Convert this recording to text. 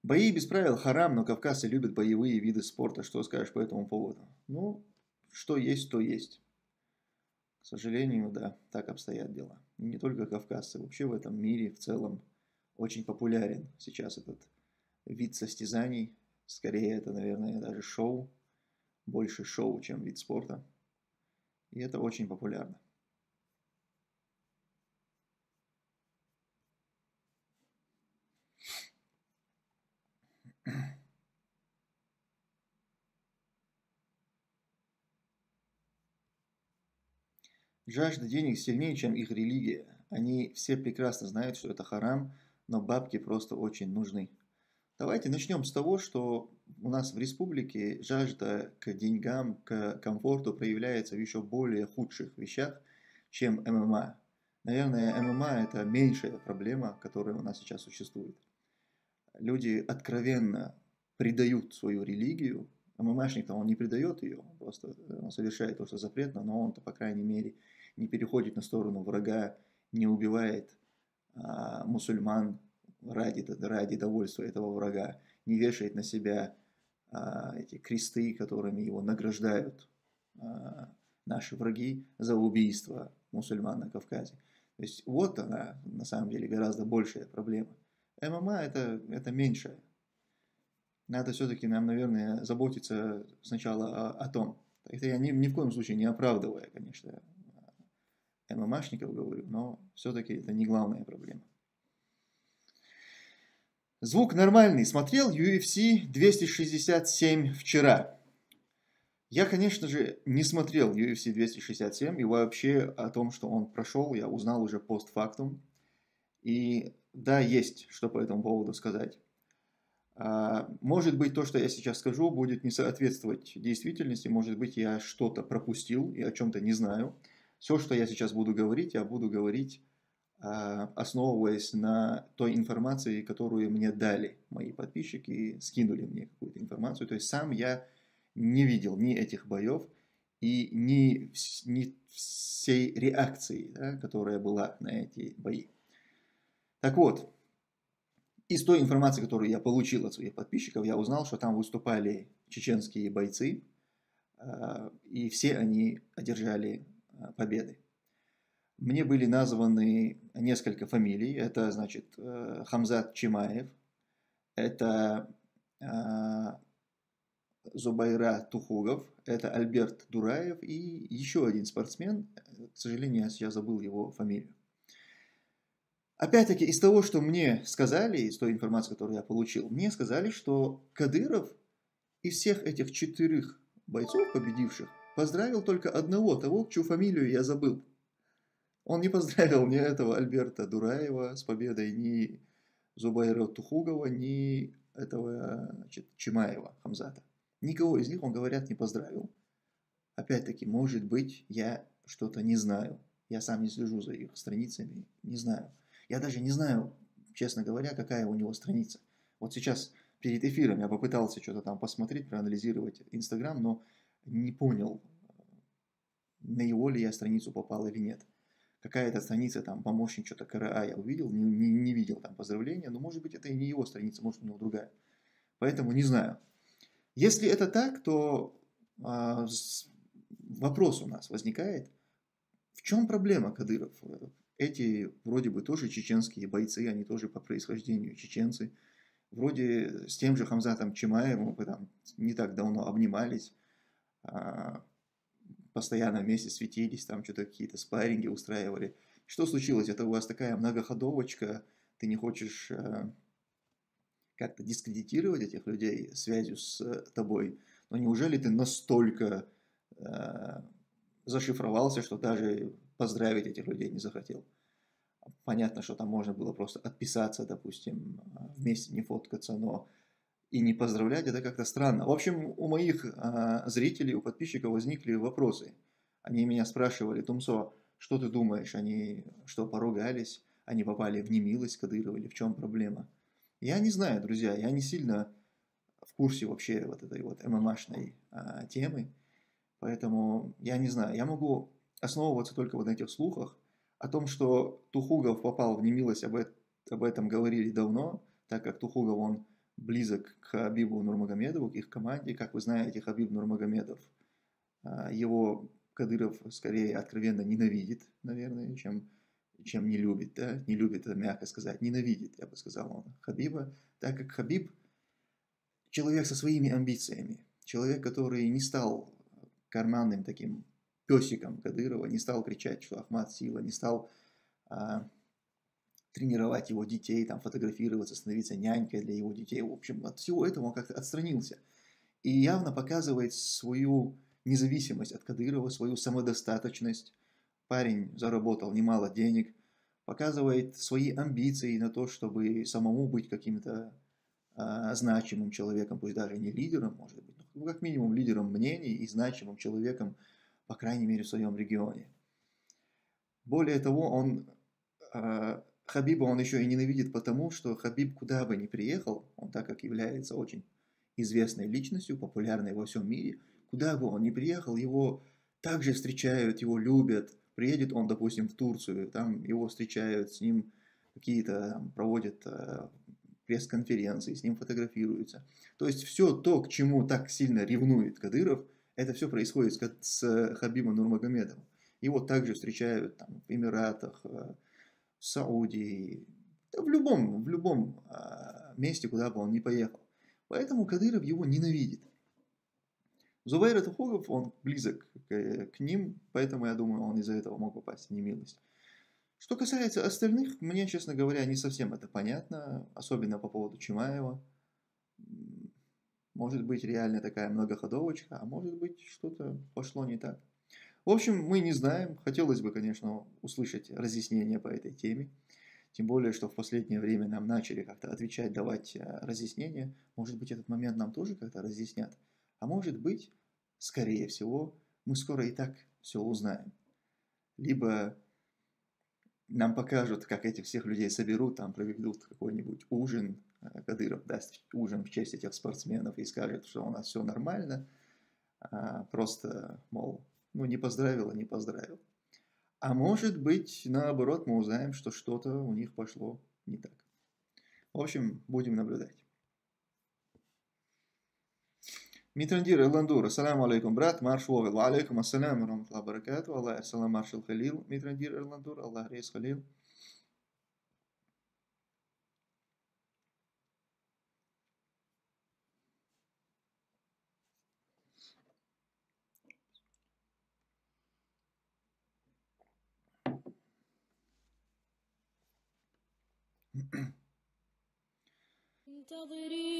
Бои без правил харам, но кавказцы любят боевые виды спорта. Что скажешь по этому поводу? Ну, что есть, то есть. К сожалению, да, так обстоят дела. И не только кавказцы, вообще в этом мире в целом очень популярен сейчас этот вид состязаний. Скорее, это, наверное, даже шоу. Больше шоу, чем вид спорта. И это очень популярно. Жажда денег сильнее, чем их религия. Они все прекрасно знают, что это харам, но бабки просто очень нужны. Давайте начнем с того, что у нас в республике жажда к деньгам, к комфорту проявляется в еще более худших вещах, чем ММА. Наверное, ММА это меньшая проблема, которая у нас сейчас существует. Люди откровенно предают свою религию. ММАшник-то он не предает ее, он просто он совершает то, что запретно, но он-то, по крайней мере, не переходит на сторону врага, не убивает мусульман ради довольства этого врага, не вешает на себя эти кресты, которыми его награждают наши враги за убийство мусульман на Кавказе. То есть вот она, на самом деле, гораздо большая проблема. ММА это меньшее. Надо все-таки нам, наверное, заботиться сначала о том. Это я ни в коем случае не оправдывая, конечно, ММАшников говорю, но все-таки это не главная проблема. Звук нормальный. Смотрел UFC 267 вчера. Я, конечно же, не смотрел UFC 267 и вообще о том, что он прошел, я узнал уже постфактум. И да, есть что по этому поводу сказать. Может быть, то, что я сейчас скажу, будет не соответствовать действительности. Может быть, я что-то пропустил и о чем-то не знаю. Все, что я сейчас буду говорить, я буду говорить, основываясь на той информации, которую мне дали мои подписчики, скинули мне какую-то информацию. То есть сам я не видел ни этих боев и ни всей реакции, да, которая была на эти бои. Так вот, из той информации, которую я получил от своих подписчиков, я узнал, что там выступали чеченские бойцы, и все они одержали победы. Мне были названы несколько фамилий. Это, значит, Хамзат Чимаев, это Зубайра Тухугов, это Альберт Дураев и еще один спортсмен. К сожалению, я сейчас забыл его фамилию. Опять-таки, из того, что мне сказали, из той информации, которую я получил, мне сказали, что Кадыров из всех этих 4 бойцов, победивших, поздравил только одного, того, чью фамилию я забыл. Он не поздравил ни этого Альберта Дураева с победой, ни Зубайра Тухугова, ни этого, значит, Чимаева Хамзата. Никого из них, он, говорят, не поздравил. Опять-таки, может быть, я что-то не знаю. Я сам не слежу за их страницами, не знаю. Я даже не знаю, честно говоря, какая у него страница. Вот сейчас перед эфиром я попытался что-то там посмотреть, проанализировать Инстаграм, но не понял, на его ли я страницу попал или нет. Какая-то страница, там, помощник что-то КРА я увидел, не видел там поздравления, но может быть это и не его страница, может у него другая. Поэтому не знаю. Если это так, то вопрос у нас возникает, в чем проблема Кадыров? Эти вроде бы тоже чеченские бойцы, они тоже по происхождению чеченцы. Вроде с тем же Хамзатом Чимаевым мы там не так давно обнимались, постоянно вместе светились, там что-то какие-то спарринги устраивали. Что случилось? Это у вас такая многоходовочка, ты не хочешь как-то дискредитировать этих людей связью с тобой? Но неужели ты настолько зашифровался, что даже поздравить этих людей не захотел? Понятно, что там можно было просто отписаться, допустим, вместе не фоткаться, но и не поздравлять, это как-то странно. В общем, у моих зрителей, у подписчиков возникли вопросы. Они меня спрашивали: Тумсо, что ты думаешь, они что, поругались, они попали в немилость Кадырова или в чем проблема? Я не знаю, друзья, я не сильно в курсе вообще вот этой вот ММАшной темы, поэтому я не знаю, я могу основываться только вот на этих слухах. О том, что Тухугов попал в немилость, об этом говорили давно, так как Тухугов, он близок к Хабибу Нурмагомедову, к их команде. Как вы знаете, Хабиб Нурмагомедов, его Кадыров скорее откровенно ненавидит, наверное, чем не любит. Да? Не любит, это мягко сказать, ненавидит, я бы сказал, он Хабиба, так как Хабиб человек со своими амбициями, человек, который не стал карманным таким песиком Кадырова, не стал кричать, что Ахмат сила, не стал тренировать его детей, там, фотографироваться, становиться нянькой для его детей. В общем, от всего этого он как-то отстранился. И явно показывает свою независимость от Кадырова, свою самодостаточность. Парень заработал немало денег, показывает свои амбиции на то, чтобы самому быть каким-то значимым человеком, пусть даже не лидером, может быть, но как минимум лидером мнений и значимым человеком, по крайней мере, в своем регионе. Более того, Хабиба он еще и ненавидит потому, что Хабиб куда бы ни приехал, он так как является очень известной личностью, популярной во всем мире, куда бы он ни приехал, его также встречают, его любят. Приедет он, допустим, в Турцию, там его встречают, с ним какие-то проводят пресс-конференции, с ним фотографируются. То есть все то, к чему так сильно ревнует Кадыров, это все происходит с Хабибом Нурмагомедовым. Его также встречают там, в Эмиратах, в Саудии, в любом месте, куда бы он ни поехал. Поэтому Кадыров его ненавидит. Зубайр Тухугов, он близок к ним, поэтому я думаю, он из-за этого мог попасть в немилость. Что касается остальных, мне, честно говоря, не совсем это понятно, особенно по поводу Чимаева. Может быть, реально такая многоходовочка, а может быть, что-то пошло не так. В общем, мы не знаем. Хотелось бы, конечно, услышать разъяснения по этой теме. Тем более, что в последнее время нам начали как-то отвечать, давать разъяснения. Может быть, этот момент нам тоже как-то разъяснят. А может быть, скорее всего, мы скоро и так все узнаем. Либо нам покажут, как этих всех людей соберут, там проведут какой-нибудь ужин, Кадыров даст ужин в честь этих спортсменов и скажет, что у нас все нормально, просто, мол, ну не поздравил, не поздравил. А может быть, наоборот, мы узнаем, что что-то у них пошло не так. В общем, будем наблюдать. Митрандир Эландур, ассаламу алейкум, брат, марш Вовел, ва алейкум ассаляму рамтла баракату, Аллах ассалам маршал Халил, Митрандир Эландур, Аллах рейс Халил. انتظري